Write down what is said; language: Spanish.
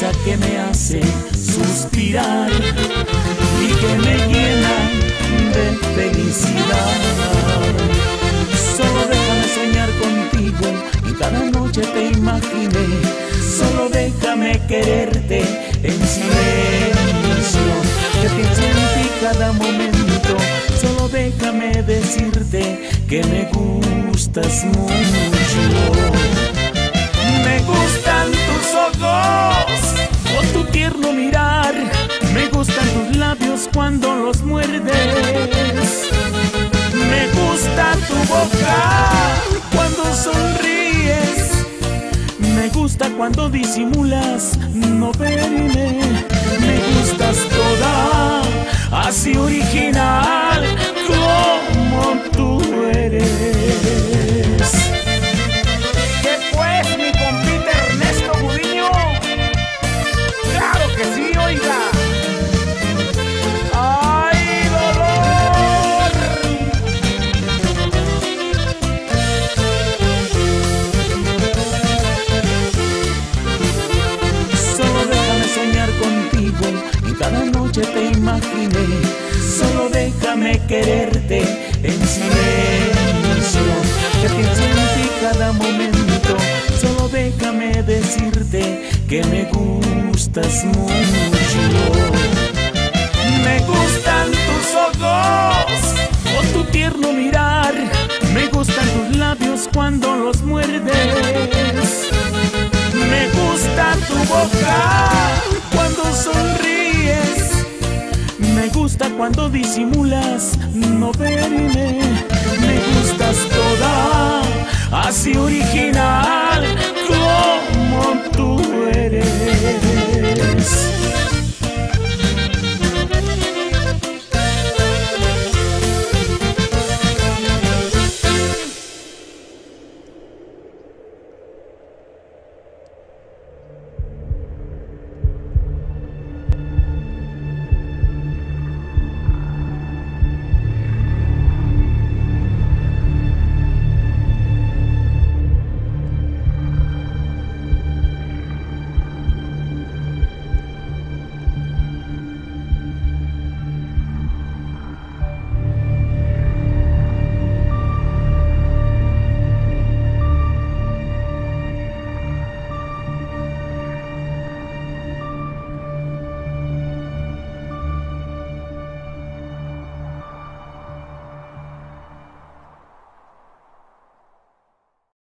sonrisa que me hace suspirar y que me llena de felicidad. Solo déjame soñar contigo y cada noche te imaginé. Solo déjame quererte en silencio, que pienso en ti cada momento. Solo déjame decirte que me gustas mucho. Me gustan tus ojos o tu tierno mirar. Me gustan tus labios cuando los muerdes. Me gusta tu boca cuando sonríes. Me gusta cuando disimulas no verme. Me gustas toda, así original como tú eres. ¿Qué pues, mi compita Ernesto Gudiño? ¡Claro que sí, oiga! ¡Ay, dolor! Solo déjame soñar contigo y cada noche te imaginé. Solo déjame quererte en silencio, que pienso en ti cada momento. Solo déjame decirte que me gustas mucho. Me gustan tus ojos o tu tierno mirar. Me gustan tus labios cuando los muerdes. Me gusta tu boca cuando sonríes. Me gusta cuando disimulas no verme. Me gustas toda, así original como tú eres.